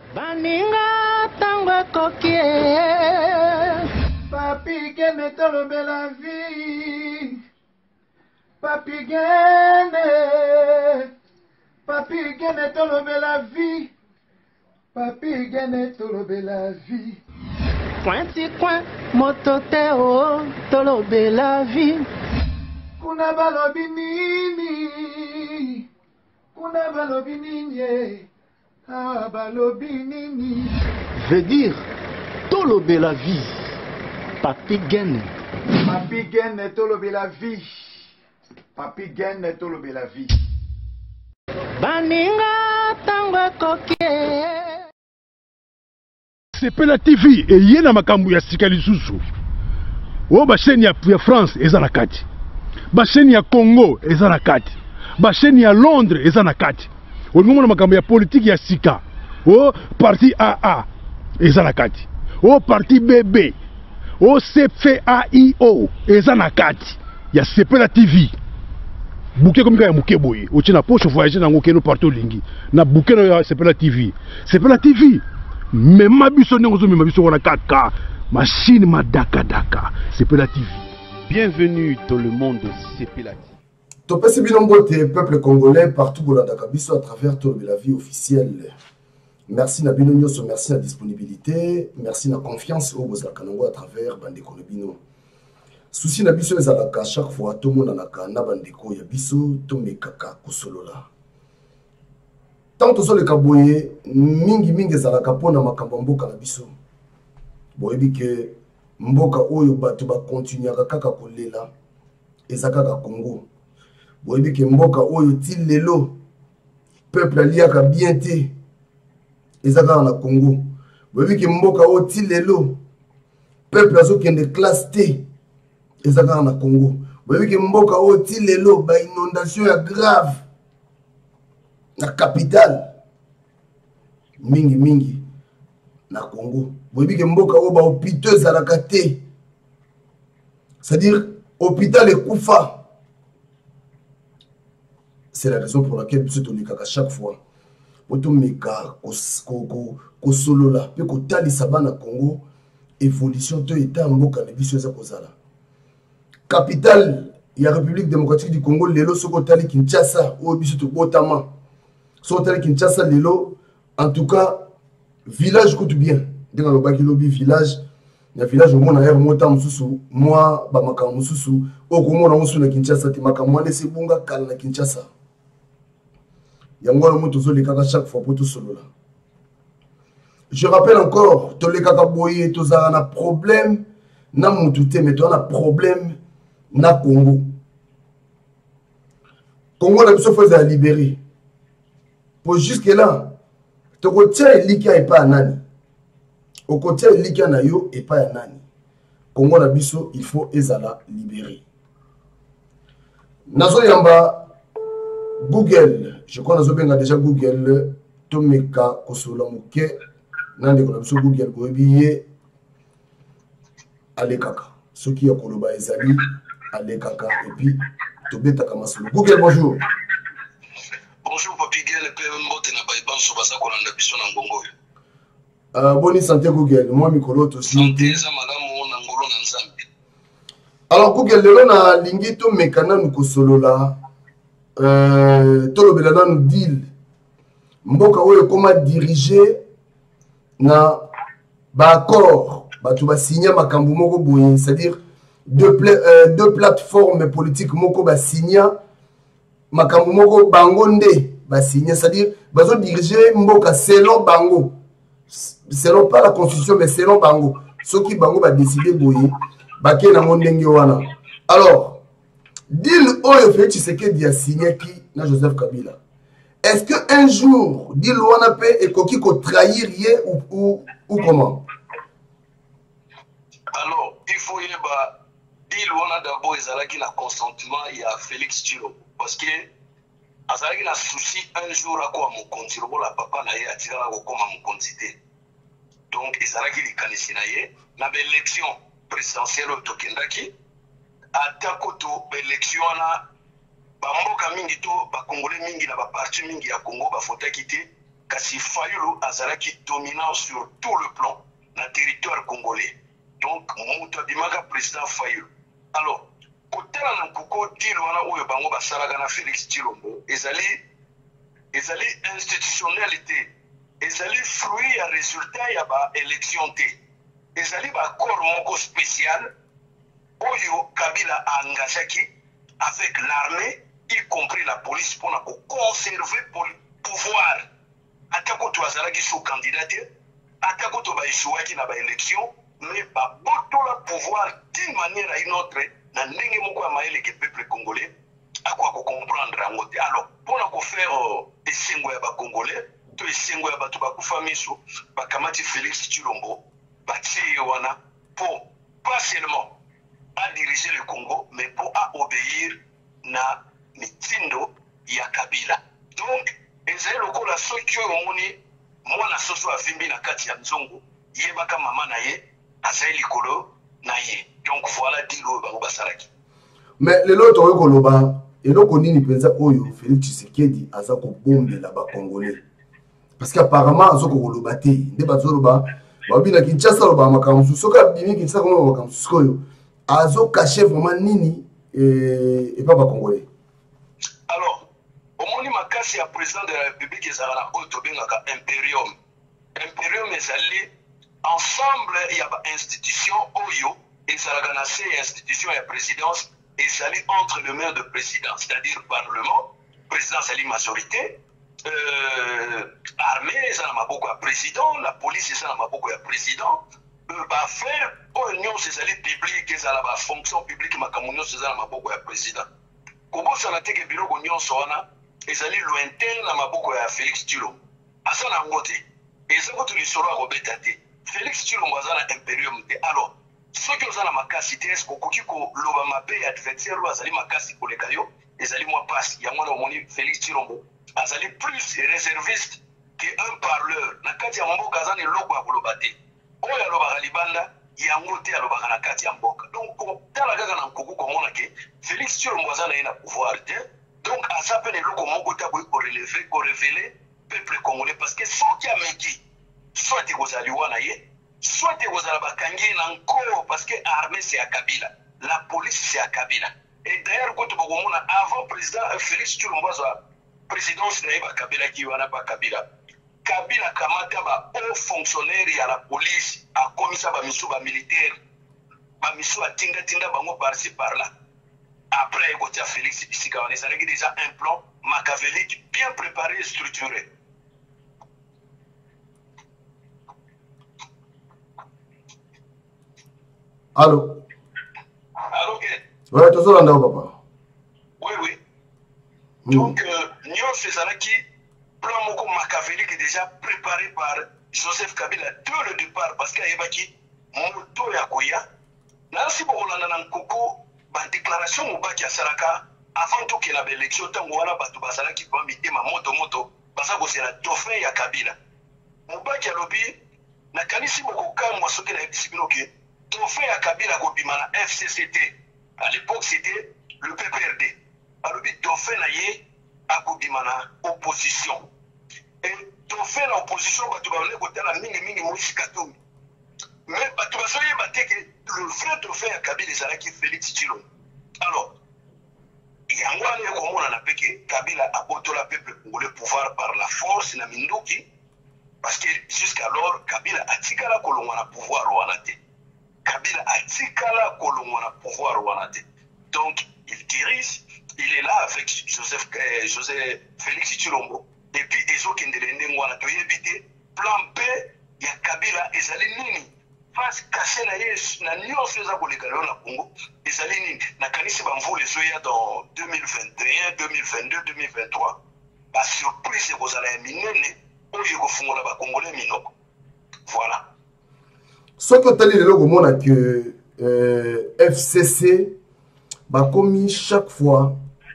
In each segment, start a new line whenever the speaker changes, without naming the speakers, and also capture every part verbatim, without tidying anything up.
Baninga tango kokie Papi gene tolobe la vie Papi gene Papi gene tolobe la vie Papi gene tolobe la vie Pointi coin mototeo tolobe la vie Kuna balobi nini Kuna balobi nini Ah, balobi nini. Veut dire tolobe la vie. Papi gene. Papi gene tolobe la vie. Papi gene tolobe la vie. Baninga tango kokie.
Sepela T V et yena makambu ya sika lisusu. O ba chaîne ya France eza na kati. Ba chaîne ya Congo eza na kati. Ba chaîne ya Londres eza na kati. O ngomona makambo ya politique ya sika. O parti A A eza na kati. O parti B B. O C F A I O eza na kati. Ya Sepela T V. Bouquet comme ya muke boye. O tina poche voyager na ngokeno partout lingi. Na bouquet na Sepela T V. Sepela T V. Mais ma biso n'engo mi ma biso wana kaka. Machine ma daka daka. Sepela T V.
Bienvenue dans le monde de Sepela T V.
Topesi binombote peuple congolais partout pour la Dakabiso à travers tout la vie officielle. Merci na bino nyoso, merci na disponibilité, merci na confiance au bozala kanango à travers bandeko na bino. Souci na biso ezalaka chaque fois tout monde naka na bandeko ya biso to mekaka kosolola. Tant to le kaboye mingi mingi ezalaka pona makambo mboka na biso. Boyebi ke mboka oyo bato ba continuer kaka kolela ezaka Congo. Boyebi ke mboka oyo ti lelo peuple aliaka bien te ezaka na Congo. Boyebi ke mboka oyo ti lelo peuple azokende classe te ezaka na Congo. Boyebi ke mboka oyo ti lelo ba inondation ya grave na capitale mingi mingi na Congo. Boyebi ke mboka oyo ba hôpital ezalaka te, c'est-à-dire hôpital ekufa. C'est la raison pour laquelle nous sommes à chaque fois. Pour tout meka, ko solo la, pe ko tali sabana Congo, évolution to état mboka na biso za kozala. Capitale ya République démocratique du Congo lelo soko tali Kinshasa, o biso to botama. Soko tali Kinshasa lelo, en tout cas village ko tout bien. Dans le baki lobby village, na village au mona air mota mususu, moi ba maka mususu, o ko mona mususu na Kinshasa ti maka mwana se bunga kala na Kinshasa. Yango mo tozo le kaka chaque fois pour tout solo là. Je rappelle encore, to le kaka boye tozara na problème na mututé mais to na problème na Congo. Congo na biso faut libérer. Pour jusque là, to ko tia lika et pas nani. Au côté lika na yo et pas nani. Congo na biso il faut ezala libérer. Nazo yamba Google, je crois que nous avons déjà Google, Tomeka Kosola Mouke, Nande Konamso Google, Goebiye, Alekaka. Ceux qui ont Koloba Ezali, Alekaka, et puis Tobeta Kamasolo. Google, bonjour.
Bonjour, Papi Gel, et Mbote na Baïban, Sobasa Kolanda Bisson Ngongo.
Euh, bonne santé, Google. Moi, Mikolo, aussi.
Santé, Zamadamo, Nangolo, Nanzambi.
Alors, Google, le long à Lingi Tomeka Nukosolo là. Euh, tolobela nanu deal mboka oyo koma diriger na ba accord batu ba signer makambu moko boye, c'est-à-dire deux euh, deux plateformes politiques moko ba signer makambu moko bango nde ba signer, c'est-à-dire bazo diriger mboka selon bango, selon pas la constitution mais selon bango, ceux qui bango ba décider boye ba ke na ndenge wana. Alors deal Oyo Félix Tshisekedi a signé qui na Joseph Kabila. Est-ce que un jour deal wana pe et koki ko trahir yé ou, ou ou comment?
Alors il faut y ba deal wana d'abord ezalaki na consentement ya Félix Tshilo parce que azalaki na souci un jour akwa mokonzi lokola papa na ye atikala kokoma mokonzi te. Donc ezalaki likanisi na ye na ba élection présidentielle au tokendaki atako to élection na ba mboka mingi to ba congolais mingi na ba parti mingi ya Congo ba fotaki te kasi Fayulu azalaki dominant sur tout le plan na territoire congolais. Donc mutu abimaka président Fayulu. Alors kotala na kuko deal wana oyo bango basalaka na Félix Tshilombo ezali ezali institutionnalité, ezali fruit ya résultat ya ba élection te, ezali ba corps moko spécial oyo Kabila a engagé avec l'armée, y compris la police, pour conserver le pouvoir. Atako to azalaki sous candidature, atako to ba échoué qui na ba élection, mais ba boto la pouvoir d'une manière à une autre, na ndenge moko ya maele ke peuple congolais akwa ko comprendre ango te. Alors pour na ko faire esengo ya ba congolais, to esengo ya bato ba kufa miso, ba kamati Félix Tshilombo, ba tie wana pour pas seulement à diriger le Congo, mais pour à obéir na mitindo ya Kabila. Donc, ezali lokola soki oyo omoni mwana soso avimbi na kati ya nzongo yebaka mama na ye azali likolo na ye. Donc voilà dilo bango basalaki.
Mais lelo toyo koloba eloko nini penza oyo Félix Tshisekedi aza ko bombela ba Congolais. Parce qu'apparemment azo ko koloba te nde bazoloba babina Kinshasa loba makamsu soka bimi Kinshasa ko makamsu koyo azo caché vraiment nini et, et pas ba Congolais.
Alors, au moni makasi ya président de la République ezala oyo tobengaka imperium. Imperium ezali ensemble ya ba institution oyo ezalaka na se institution ya présidence ezali entre les mains de président, c'est-à-dire parlement, président ezali majorité, euh, armée ezala maboko ya président, la police ezala maboko ya président. Ba faire union ezali publique ezala ba fonction publique makambo nyonso ezala maboko ya président. Kobosana teke biloko nyonso wana ezali lointain na maboko ya Félix Tshilombo. Asa na ngote ezako to lisolo akobeta te. Félix Tshilombo aza na imperium te. Alors soki oza na makasi te eske okoki koloba mabe ya adversaire oyo azali makasi koleka yo ezali mwa pasi yango wana omoni Félix Tshilombo azali plus réserviste que un parleur na kati ya mboka aza na eloko ya koloba te. Oyo alobaka libanda yango te alobaka na kati ya mboka. Donc tala kaka na nkuku komona ke Félix Tshilombo aza na ye na pouvoir te. Donc aza pe na eloko moko te akoki korelever korevele peuple congolais parce que soki ameki soit ekozali wana ye soit ekozala bakangi ye na nkolo parce que armée c'est ya Kabila, la police c'est ya Kabila. Et d'ailleurs koto bokomona avant président Félix Tshilombo azwa présidence na ye bakabila ki wana ba Kabila. Kabila kamata ba haut fonctionnaire ya la police a komisa ba misu ba militaire ba misu a tinga tinga bango par-ci par-là. Après écouter Félix Bisika on est déjà un plan machiavélique bien préparé et structuré.
Allô?
Allô, ok.
Ouais, tu es là, papa.
Oui, oui. Mm. Donc, nous faisons qui plan moko machiavélique est déjà préparé par Joseph Kabila dès le départ parce qu'il y a qui moto ya koya. Nansi bokolanda na nkoko ba déclaration mobaki ya salaka avant tout que la élection tango wana bato basala ki ba mitema moto moto basa ko c'est la dauphin ya Kabila. Mobaki alobi na kanisi boko kamwa soki na ebisibino ke dauphin ya Kabila ko bimana F C C T. À l'époque c'était le P P R D. Alobi dauphin na ye akobimana opposition. Et dauphin na opposition bato ba leko tala mingi mingi moshi katumbi. Mais bato basoye bateke le vrai dauphin ya Kabila ezalaki Félix Tshilombo. Alors, yango wana ekomona na peke Kabila abotola peuple congolais pouvoir par la force na minduki parce que jusqu'alors Kabila atikala kolongwa na pouvoir wana te. Kabila atikala kolongwa na pouvoir wana te. Donc, il dirige, il est là avec Joseph, euh, Joseph Félix Tshilombo et puis ezokendele ndenge wana toyebi plan B ya Kabila ezali nini face caché na yes na nyonso eza koleka lelo na Congo ezali nini na kanisi bamvula ezoya dans deux mille vingt et un, deux mille vingt-deux, deux mille vingt-trois ba surprise ekozala ya minene oyo ekofungola bakongolais minoko. Voilà.
Soki otali lelo komona que euh, F C C bakomi chaque fois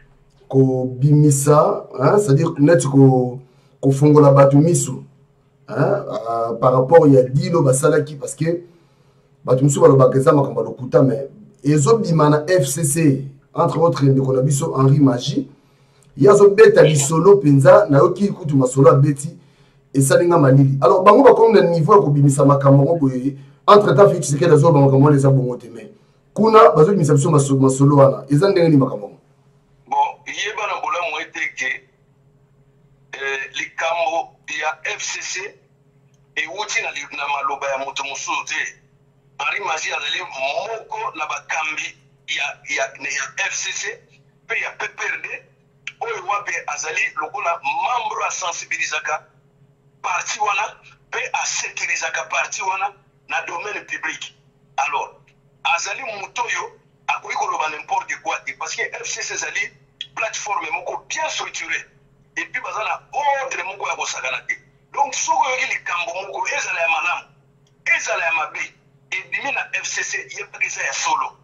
ko bimisa, hein, c'est-à-dire net ko ko fongola batu misu, hein, euh, par rapport il y a dilo basalaki parce que batu misu balo bakeza makamba lokuta mais ezo bimana F C C entre autres de konabiso Henri Magie yazo beta lisolo penza na yoki kutu masolo abeti et salinga malili alors bango ba comme le niveau ko bimisa makambo boye entre temps Félix Tshisekedi azo bango comme les abongo témé kuna bazo bimisa biso masolo wana eza ndenge ni makambo
bon yeba na bola mo eteke euh likambo ya F C C et wuti na na maloba ya moto mususu te ari maji azali moko na bakambi ya ya ya F C C pe ya P P R D oyo wape azali lokola membre a sensibilisaka parti wana pe a sécurisaka parti wana na domaine public alors azali mutoyo akoki koloba n'importe quoi parce que F C C azali plateforme moko bien structurée et puis bazana ordre moko ya kosakana te donc soko yoki likambo moko ezala ya malamu ezala ya mabe et na F C C yebakisa ya solo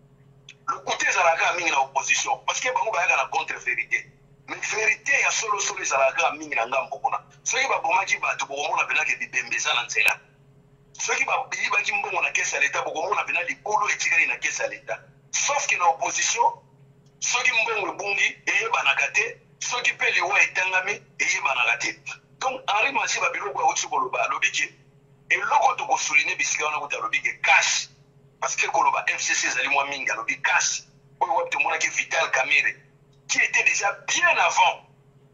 le côté ezalaka mingi na opposition parce que bango bayaka na contre vérité mais vérité ya solo solo ezalaka mingi na ngambo kuna soki babomaki bato bokomona pena ke bibembeza na nzela soki bayibaki mbongo na kesi ya leta bokomona pena likolo etikali na kesi ya leta sauf que na opposition soki mbongo ebungi eyebanaka te soki mpe liwa etangami eyebanaka te donc henri masi babiloko auti koloba alobi ke eloko tokosouline bisika wana kuti alobi ke kasi parce que koloba F C C ezali mwa mingi alobi kasi oyo wapi tomonaki Vital Kamerhe qui était déjà bien avant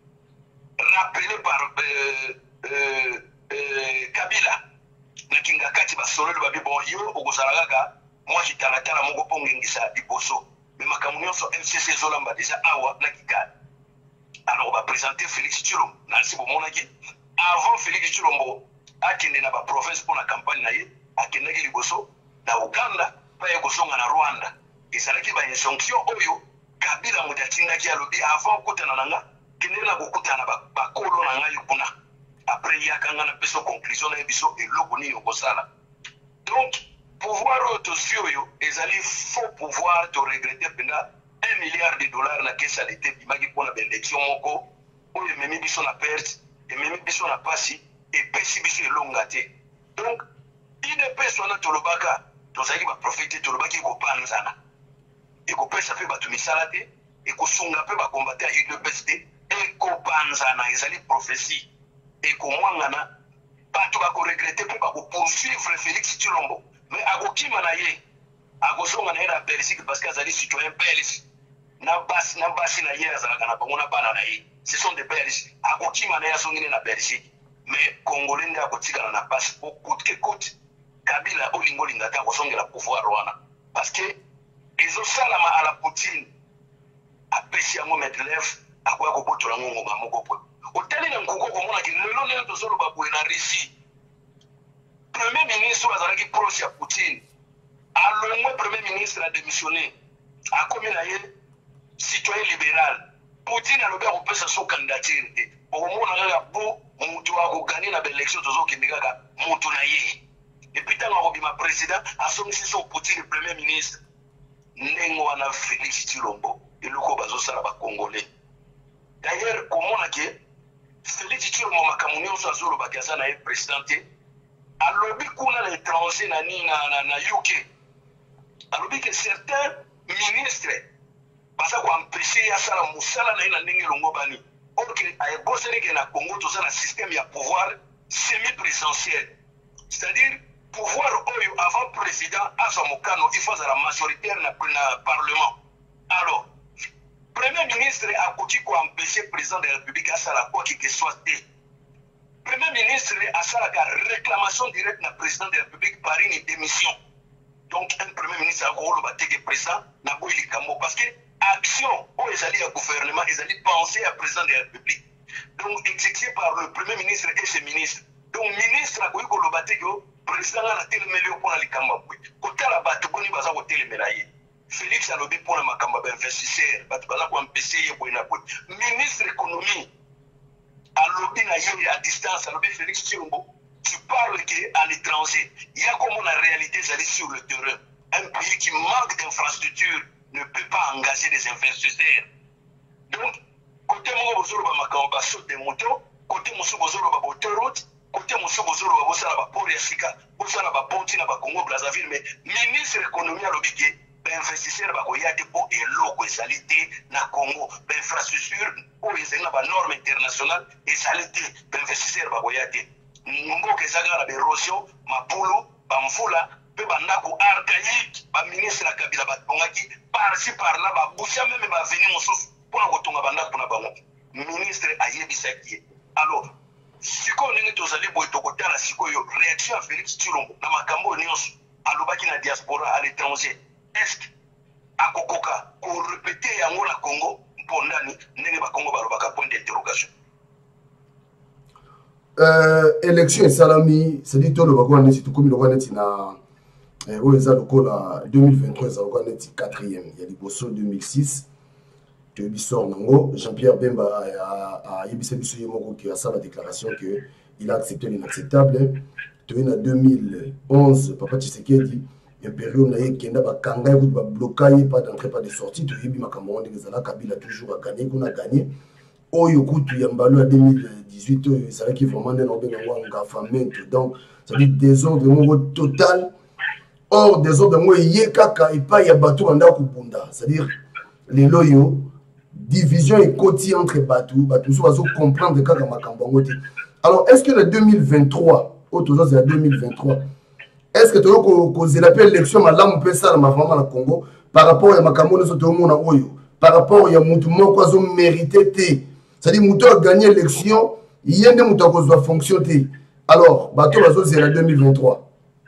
rappelé par euh, euh, euh, Kabila na kingakati basololi babi bon yo okozala kaka mwa kitalatala moko mpo ngengisa liboso me makambo nyonso F C C ezolamba déjà awa na kikali alors baprésente Félix Tshilombo nasi bomonaki avant Félix Tshilombo akende na baprovince mpo na campagne na ye akendaki liboso na Uganda mpa ye kozonga na Rwanda ezalaki bainjonction oyo Kabila moto atindaki alobi avant okutana na nga kende na kokutana na bakolo na ngai kuna après yakanga na peso conclusion na biso eloko nini okosala donc pouvoir oyo tosi oyo ezali faux pouvoir to regretter penda un milliard de dollars na kesa lete bimaki mpona baélection moko oyo ememi biso na perte ememi biso na pasi epesi biso elonga te donc I D P S wana tolobaka tozalaki baprofete tolobaki ekopanzana ekopesa mpe bato misala te ekosunga mpe bakombate ya U D P S te ekopanzana ezali prophétie ekomwangana bato bakoregrete mpe bakopoursuivre Félix Tshilombo mais akokima na ye akozonga na ye na Belgique parce que azali citoyen belge na basi na basi na ye azalaka na bango na bana na ye ce sont des belges akokima na ye azongine na Belgique mais congolais nde akotikana na pasi po coûte que coûte Kabila olingo linga te akozongela pouvoir wana parce que ezosalama à la Poutine apesi yango medlef akoya kobotola ngo ngoma moko po otali na nkuko komonaki lelo ndenge tozoloba boye na Russie premier ministre azalaki proche ya Poutine alongwe premier ministre a démissionné akomi na ye citoyen libéral Poutine alobi akopesa so candidature te okomona kaka bo mutu akogani na baélection tozokende kaka mutu na ye epuis ntango akobima président asomisi so Poutine premier ministre ndenge wana Félix Tshilombo eloko bazosala bakongolais d'ailleurs komona ke Félix Tshilombo makambo nyonso azolobaki aza na ye président te alobi kuna na étranger na nini na, na U K alobi ke certains ministres baza koempêche ye asala mosala na ye na ndenge elongo bani or ke ayeboseli ke na Congo toza na système ya pouvoir semi-présidentiel c'est-à-dire pouvoir oyo avant président azwa mokano il faut azala majoritaire na, na parlement alors premier ministre akoki koempêche président de la république asala quoi que soit te premier ministre asalaka réclamation directe na président de la république par une démission donc un premier ministre akoloba te ke président na boyi likambo parce que action oyo ezali ya gouvernement ezali pensée à président de la république donc exécuté par le premier ministre et ses ministres donc ministre akoki koloba te ke président nga na telemeli yo mpona likambo boye kotala bato boni baza kotelemela ye Félix alobi mpona makambo ya bainvestisseur bato baza koampese ye boye na boye ministre économie alobi na ye à distance alobi Félix Tshilombo tu parles que à l'étranger il y a comme la réalité ezali sur le terrain un pays qui manque d'infrastructure ne peut pas engager des investisseurs donc côté moko bozoloba makambo basaute de moto côté mosusu bozoloba bautoroute côté mosusu bozoloba bosala baport ya sika bosala baponti na bacongo Brazzaville mais ministre économie alobi ke bainvestisseur bakoya te mpo eloko ezali te na Congo, bainfrastructure oyo ezali na banorme internationale ezali te, bainvestisseur bakoya te. Mboka ezali na baérosion, mapulu, bamvula mpe bandako archaïque, baministre ya Kabila batongaki par-ci par-là, babusha meme baveni mosusu mpona kotonga bandako na bango. Ministre ayebisaki ye. Alors sikoyo ndenge tozali boye tokotala sikoyo réaction ya Félix Tshilombo na makambo nyonso alobaki na diaspora à l'étranger, est-ce que akokoka korepete yango na Congo mpondani ndenge bakongo balobaka, point d'interrogation.
Euh, élection esalami c'est-à-dire tolobaka wana neti tokomi lokwa neti na oyo eza lokola deux mille vingt-trois eza lokwa neti quatrième ya liboso deux mille six toyebi sort nango. Jean-Pierre Bemba ayebisa biso ye moko ki asala déclaration que il a accepté l'inacceptable. Toyebi na deux mille onze Papa Tshisekedi ya période na ye kenda bakanga ye kutu babloka ye pas d'entrée pas de sortie. Toyebi makambo wana ndenge ezala, Kabila toujours a gagné kuna gagné oyo kutu ya mbalo ya deux mille dix-huit oyo ezalaki vraiment nde na obenga yango engafamento, donc ça dit désordre moko total. Or désordre yango eye kaka epai ya bato banda kobunda, c'est-à-dire lelo yo division ekoti entre bato bato mosusu bazo comprendre kaka makambo yango te. Alors est-ce que le deux mille vingt-trois oyo toza ya deux mille vingt-trois est-ce que toyo kozela mpe élection malamu mpe esalama vraiment na Congo par rapport ya makambo nyonso toyomona oyo par rapport ya mutu moko azo mérité te, c'est-à-dire mutu a gagné l'élection ye nde mutu akozwa fonction te. Alors bato bazozela deux mille vingt-trois.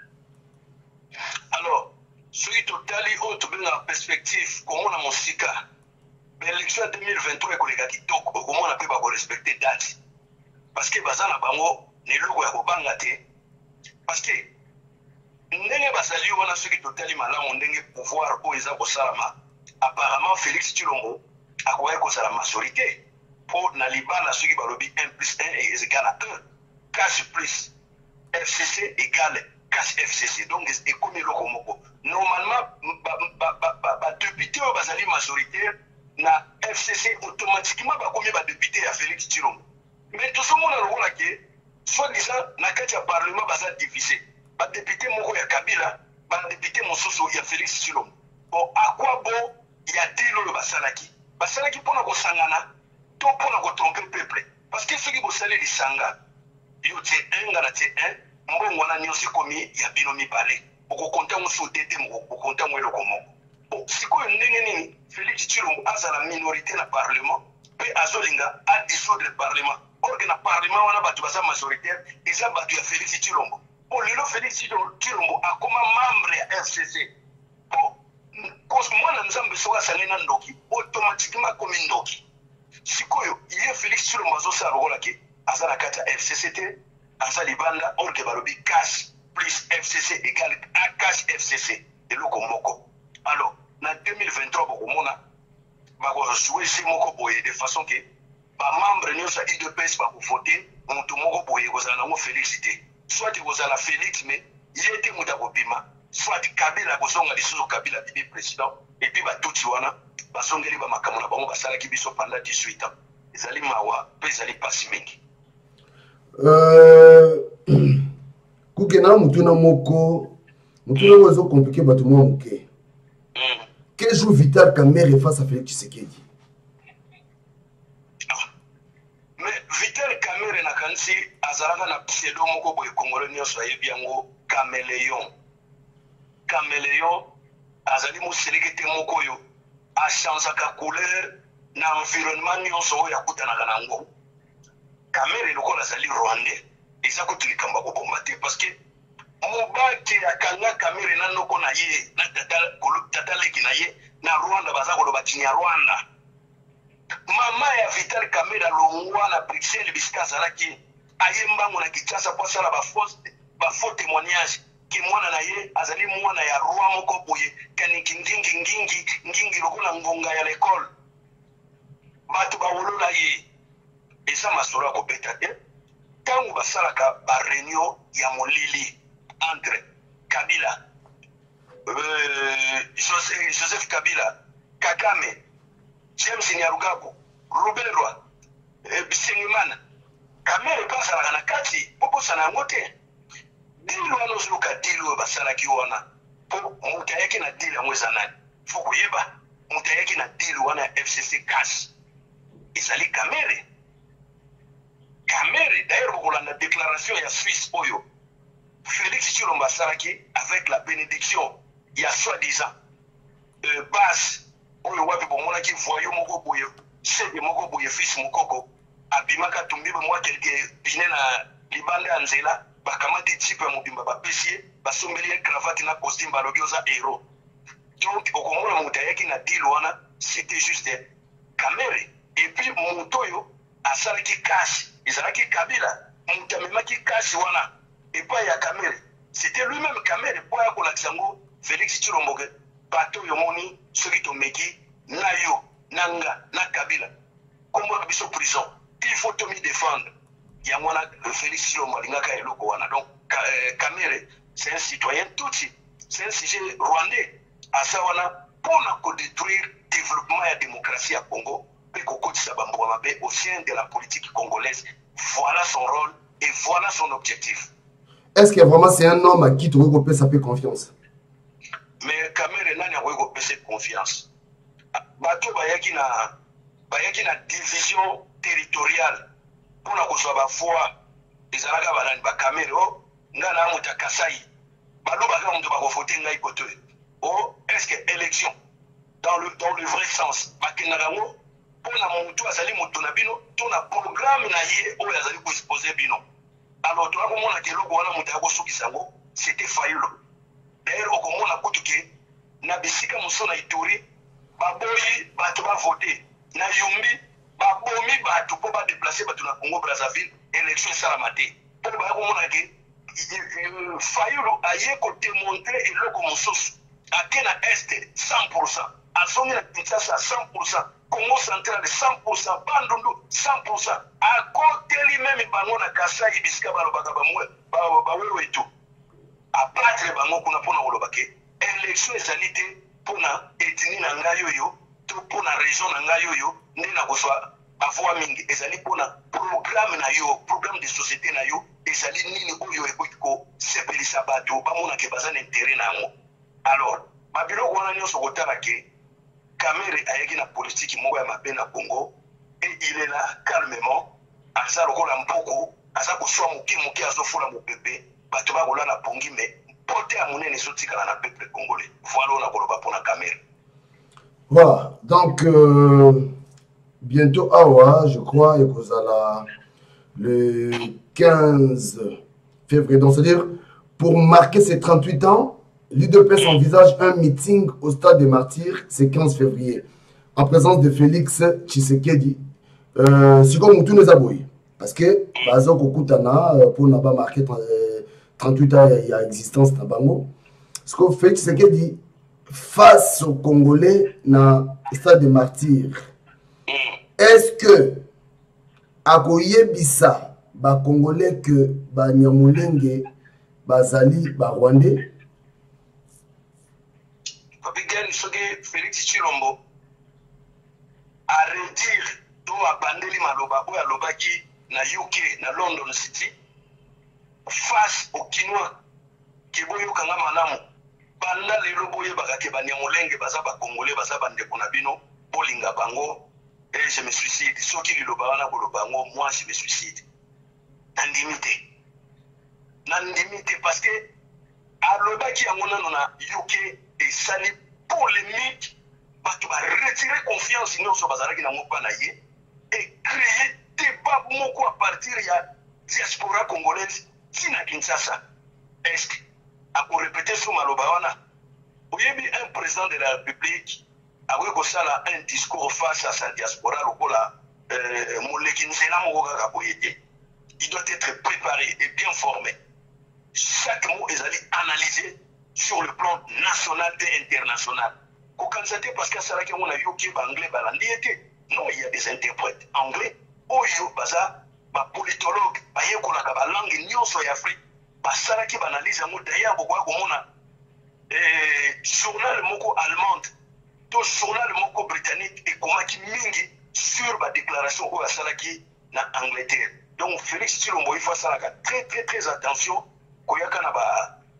Alors soki totali oyo tobenga perspective komona mosika l'élection deux mille vingt-trois ekoleka kitoko, okomona mpe bakorespecte date parce que baza na bango neloko ya kobanga te, parce que ndenge bazali wana soki totali malamu ndenge pouvoir oyo eza kosalama apparemment Félix Tshilombo akoki kozala majorité mpo na libala soki balobi un plus un égale à un, cash plus F C C égale cash F C C, donc ekomi eloko moko. Normalement badéputé oyo bazali majoritaire na F C C automatiquement bakomi badéputé ya Félix Tshilombo, mais tozomona lokola ke soi-disant na kati ya parlement baza divisé, badéputé moko ya Kabila badéputé mosusu ya Félix Tshilombo. Bon, akwa bo ya dilo oyo basalaki basalaki mpona kosangana to mpona kotrompe peuple, parce que soki bosali lisanga yo tie un nga na tie un mbongo wana nyonso ekomi ya bino mibale, okokonta ngo so tete okokonta ngo eloko moko. Bon, sikoyo ndenge nini Félix Tshilombo azala minorité na parlement mpe azolinga adissoudre parlement, or que na parlement wana bato baza majoritaire eza bato ya Félix Tshilombo. Bon, lelo Félix Tshilombo akoma membre ya F C C po mwana nzambe soki asangani na ndoki automatiquement akomi ndoki. Sikoyo ye Félix Tshilombo azosala lokola ke aza na kati ya F C C te, aza libanda, or ke balobi cash plus F C C égale à cash F C C eloko moko. Alors na deux mille vingt-trois bokomona bakozwe se moko boye de façon ke bamembre nyonso ya U D P S bakovote moto moko boye kozala nango Félix te, soit kozala Félix mais ye te moto akobima, soit Kabila kozonga lisusu Kabila bibi président et puis batuti wana basongeli bamakambo na bango basalaki biso pendant dix-huit ans. Ezali mawa mpe ezali pasi mingi.
Kukena mutuna moko mutuna ozo compliqué bato mwa moke. Quel jour Vital Kamerhe face à Félix Tshisekedi?
Ah. Mais Vital Kamerhe na kanisi azalaka na pseudo moko boye Congolais nyonso ayebi yango Caméléon. Caméléon azali moselekete moko oyo achangeaka couleur na environnement nyonso oyo akutanaka nango. Kamerhe lokola azali Rwandais eza kuti likambo kobomba te, parce que mobaki akanga Kamerhe na noko na ye na tata tata leki na ye na Rwanda baza koloba tinya Rwanda. Mama ya Vital Kamerhe alongwa na Bruxelles bisika azalaki ayembango na Kinshasa po asala ba fausse ba faux témoignage ki mwana na ye azali mwana ya roi moko boye kaniki ngingi ngingi ngingi lokola ngonga ya l'école bato bawolola ye eza masolo ya kobeta te ntango basalaka bareunion ya molili entre Kabila euh, Joseph, Joseph Kabila, Kagame, James Nyarugabu, Ruberwa, eh, Bisengimana Kamerhe pasala na kati popo sana ngote dilo wano zuka dilo basala kiwana po muta yake na dilo mweza nani faut koyeba mutayaki na deal wana F C C cash ezali Kamere Kamere d'ailleurs pour la déclaration ya Suisse oyo Félix Tshilombo asalaki avec la bénédiction ya soi-disant euh, base oyo wapi bomonaki voyou moko boye sede moko boye fils mokoko abimaka tumbibe mwa quelque bine na libanda ya nzela bakamati type ya mobimba bapesie basombeli ye cravate na costume balobi oza héros. Donc okomona moto ayaki na deal wana c'était juste Kamere et puis moto oyo asalaki cash ezalaki Kabila moto amemaki cash wana epai ya Kamere c'était lui-même Kamere po ya kolakisa yango Félix Tshilombo bato yo moni soki tomeki na yo nanga na Kabila kombo na biso prison il faut to me défendre ya mwana Félix Tshilombo alingaka eloko wana. Donc Kamere c'est un citoyen tutsi, c'est un sujet rwandais asa wana pona ko détruire développement et démocratie à Congo et ko kotisa bambo mabe au sein de la politique congolaise. Voilà son rôle et voilà son objectif.
Est-ce que vraiment c'est un homme à qui tu peux sa confiance?
Mais Kamere nani akoki kopesa confiance? Bato bayaki na bayaki na division territoriale pona kozwa bafoi ezalaka banani ba Kamere o ngana amuta Kasai baloba ka muntu bakovote ngai koto o est-ce que élection dans le dans le vrai sens bakendaka ngo pona muntu azali moto na bino to na programme na ye oyo azali koexposer bino. Alors tu as komona ke loko wana mutu akosukisa ngo c'était Fayulu. D'ailleurs okomona kutuke na bisika musona Ituri baboyi bato ba voter na Yumbi babomi bato po ba déplacer bato na Congo Brazzaville élection salamate. Pour ba komona ke Fayulu aye ko démontrer eloko mosusu akena este cent pour cent azongi na Kinshasa cent pour cent Congo central cent pour cent Bandundu cent pour cent à côté lui-même bango na Kasai bisika balobaka bamwe bawewe etu abattre bango kuna pona kolobake élection ezali te pona etini na ngai yoyo to pona région na ngai yoyo nde na kozwa bavoi mingi ezali pona programme na yo programme de société na yo ezali nini oyo ekoki kosepelisa bato bamonake baza na intérêt na yango. Alors babiloko wana nyonso kotala ke Kamere ayeki na politique moko ya mabe na Congo et il est là calmement aza lokola mpoko aza koswa moke moke azofola mopepe bato bakolala pongi mais pote ya monene ezotikala na peuple congolais. Voilà on a koloba mpona Kamere.
Voilà, donc euh, bientôt awa je crois et kozala le quinze février, donc c'est-à-dire pour marquer ses trente-huit ans l'U D P S envisage un meeting au stade des Martyrs, c'est quinze février, en présence de Félix Tshisekedi. Euh, c'est comme tout nous aboui. Parce que, Bazok Okutana, pour n'a pas marqué trente-huit ans, il y a existence dans Bango. Ce que Félix Tshisekedi, face aux Congolais, dans le stade des Martyrs, est-ce que, à Koyebisa, ba Congolais que, ba Nyamulenge, Bazali, ba Rwandais,
Papigani soki Félix Tshilombo a redire to abandeli maloba oyo alobaki na U K na London City face au Kinois ki boyokanga malamu banda lelo boyebaka ke banyamulenge baza bakongole baza bandeko na bino bolinga bango et je me suicide soki liloba wana koloba ngo moi je me suicide nandimi te nandimi te parce que alobaki yango nano na U K et sali polémique bato ba retirer confiance nyonso bazalaki na mopa na ye et créer débat moko à partir ya diaspora congolaise tina Kinshasa. Est-ce que à répéter sur maloba wana oyebi un président de la République akoki kosala un discours face à sa diaspora lokola euh, moleki nzela moko kaka boye te. Il doit être préparé et bien formé. Chaque mot ezali analysé sur le plan national et international. Parce que ça on a eu anglais non, il y a des interprètes anglais. Oyo baza ba politologue ba yekola ka ba langue nyonso ya Afrique. Ba sala ki banalise ngo d'ailleurs bokwa komona eh journal moko allemande, to journal moko britannique et komaki mingi sur ba déclaration ko sala ki na Angleterre. Donc Félix Tshilombo il faut ça très très très attention koyaka na ba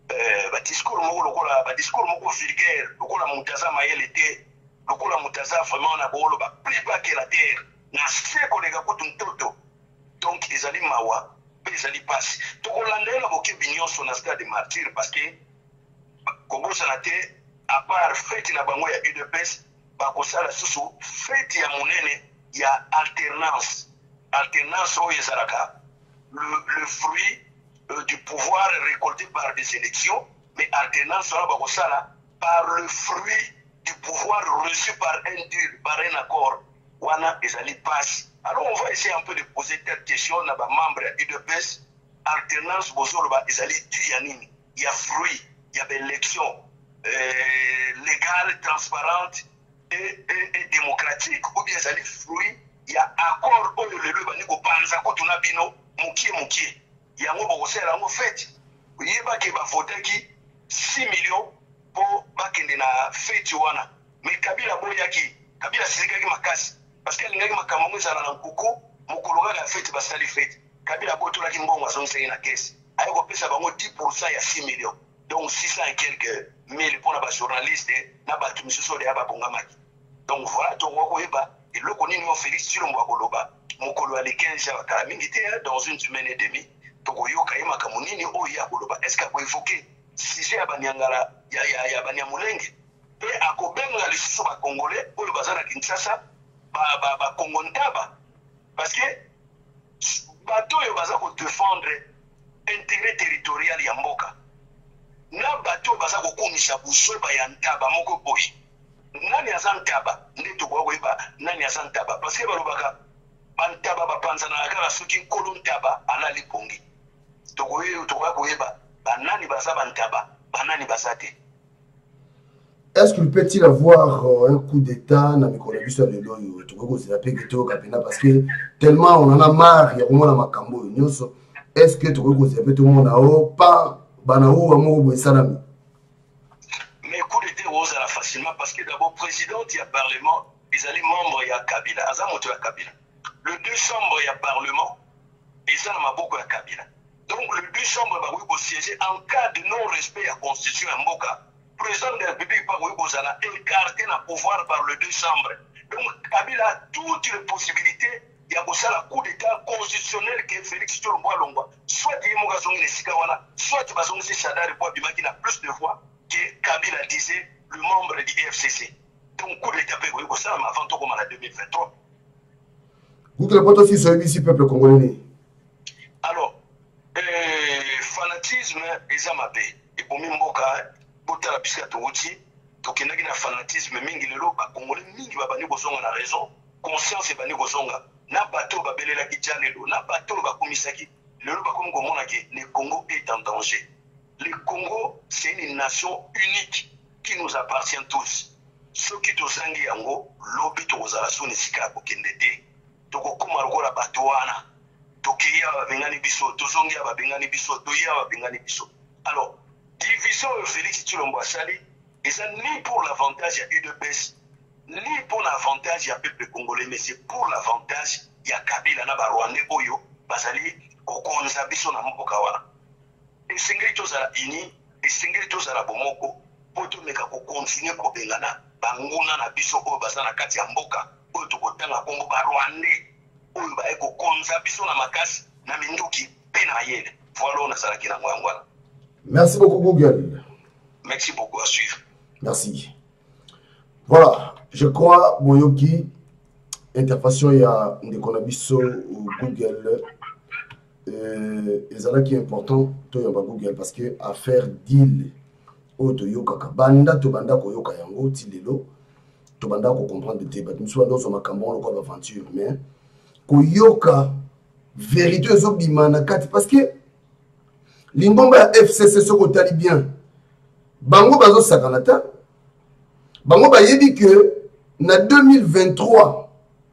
euh, ba discours moko lokola ba discours moko vulgaire lokola mutaza mayele te lokola mutaza vraiment na bolo ba plus bas que la terre na se kolega kutu ntoto donc ezali mawa pe ezali pasi tokolandela boke binyonso na stade de martyr parce que kobosana te à part fête na bango ya U D P S bakosala susu fête ya monene ya alternance alternance oyo ezalaka le, le fruit euh, du pouvoir récolté par des élections mais alternance oyo bakosala par le fruit du pouvoir reçu par un dur par un accord wana ezali passe. Alors on va essayer un peu de poser cette question na ba membre ya U D P S alternance bozoloba ezali du ya nini ya fruit ya ba élection euh, légale transparente et, et, et démocratique ou bien ezali fruit ya accord oyo lelo bani ko panza ko tuna bino mukie mukie yango bokosela yango fete yeba ke ba voter ki six millions po bakende na fete wana mais Kabila boyaki Kabila sikaki makasi parce que lingaki makambo ezala na nkuku mukologa la fete basali fete Kabila botolaki mbongo azongisaki na kesi ayo kopesa bango dix pour cent ya six millions donc six cents et quelques mille pour na journaliste na batu misusu de ababongamaki donc voilà to wako yeba eloko nini yo Félix Tshilombo akoloba mukolo ale quinze ya kala mingi te dans une semaine et demie to koyoka yema kamunini oyo akoloba est-ce que ko évoquer sujet ya banyangala ya ya ya banyamulenge pe akobenga lisusu ba congolais oyo bazana Kinshasa ba ba ba Congo ntaba parce que bato yo baza ko défendre intérêt territorial ya mboka na bato baza ko komisa busoba ya ntaba moko boy nani azantaba ndeto kwa kweba nani azantaba parce que balobaka bantaba bapanza na kala soki nkolo ntaba alali pongi tokoye tokwa koyeba banani baza bantaba banani bazate.
Est-ce qu'il peut-il avoir euh, un coup d'état dans mes collègues sur le loyo tokoko c'est la peketo kapena parce que tellement on en a marre ya komona makambo nyonso est-ce que tokoko c'est peut-être mon ao pas banao ba mo bo salami.
Mais coup d'état ozala facilement parce que d'abord président il y a parlement ils allaient membre il y a Kabila azamoto ya Kabila le deux chambres il y a parlement et ça na maboko ya Kabila donc le deux chambres ba ko siéger en cas de non respect à constitution ya mboka président de la République par Ouibozala écarté na pouvoir par le deux chambres donc Kabila a toutes les possibilités il y a la coup d'état constitutionnel que Félix Tshilombo alongwa soit il moka zongi ne sikawana soit bazongi se Shadari pour bimaki na plus de voix que Kabila disait le membre du F C C donc coup d'état pe Ouibozala mais avant tout comme en deux mille vingt-trois.
Vous que le pote aussi sur ici peuple congolais.
Alors euh, fanatisme ezamabe et pour mboka botala bisika touti tokendaki na fanatisme mingi lelo bakongole mingi babani kozonga na raison conscience ebani kozonga na bato babelelaki dia lelo na bato bakomisaki lelo bakomi komona ke le Congo est en danger. Le Congo c'est une nation unique qui nous appartient tous soki tozangi yango lobi tokozala so nesika kokende te tokokoma lokola bato wana tokeya babengani biso tozongi ya babengani biso toya babengani biso. Alors division Félix Tshilombo asali eza ni pour l'avantage ya U D P S ni pour l'avantage ya peuple congolais mais c'est pour l'avantage ya Kabila na ba Rwandais oyo bazali kokonza biso na mboka wana esengeli tozala ini esengeli tozala bomoko po tomeka kokontinue kobengana banguna na biso oyo baza na kati ya mboka oyo tokotanga kombo ba Rwandais oyo baye kokonza biso na makasi na minduki pe na yele voilà on azalaki na yango wana.
Merci beaucoup Google.
Merci beaucoup à suivre.
Merci. Voilà, je crois Boyoki intervention il y a des conabiso ou Google euh, et ça qui est important to yamba Google parce que à faire deal o to yoka banda to banda ko yoka yango tilelo to banda ko comprendre te bat musu ndo so makambo ko aventure mais ko yoka vérité zo bimana kati parce que Lingomba ya F C C soko tali bien. Bango bazo sakanata. Bango ba yebi que na deux mille vingt-trois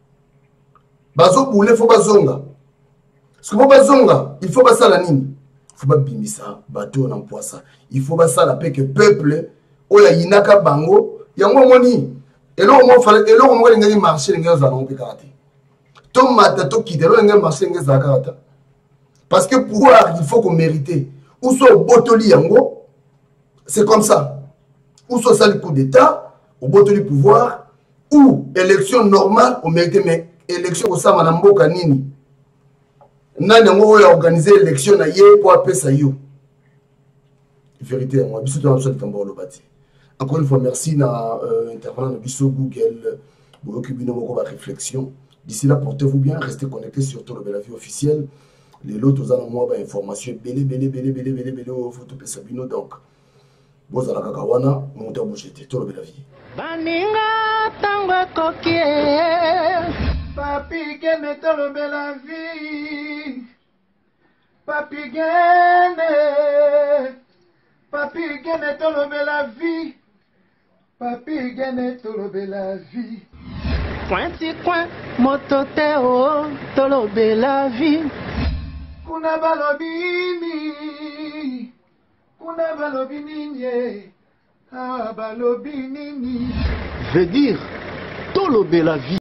bazo boule faut bazonga. Ce que bazonga, il faut basala nini? Il faut ba bimisa bateau na poisa. Il faut basala pe que peuple oya yinaka bango yango moni. Elo mo fala elo mo ngani marché ngani za no pikati. To mata to kidelo ngani marché ngani za karata. Parce que pouvoir, il faut qu'on mérite. Ou soit au botoli yango, C'est comme ça. Ou soit ça le coup d'état, au bout du pouvoir, ou élection normale, au mérite, mais élection au sein madame Mboka Nini. Nani yango a organisé l'élection na yé pour appeler ça yo. Vérité, moi, bisous dans le Kamba Olobati. Encore une fois, merci na euh, intervenant de Bissou Google pour occuper nos réflexions. D'ici là, portez-vous bien, restez connectés sur Tolo Bella Vie officielle. Les lots, vous avez moi information belé belé belé belé belé belé au photo Sabino donc. Vous avez la kakawana, montez à bouger Tolo Bella Vie.
Baninga tango kokie, papi gene Tolo Bella Vie, papi gene, papi gene Tolo Bella Vie, papi gene Tolo Bella Vie. Pointi coin, moto teo, Tolo Bella Vie. Kuna balobini, kuna balobini, ah balobini. Veut dire, Tolo Bella Vie.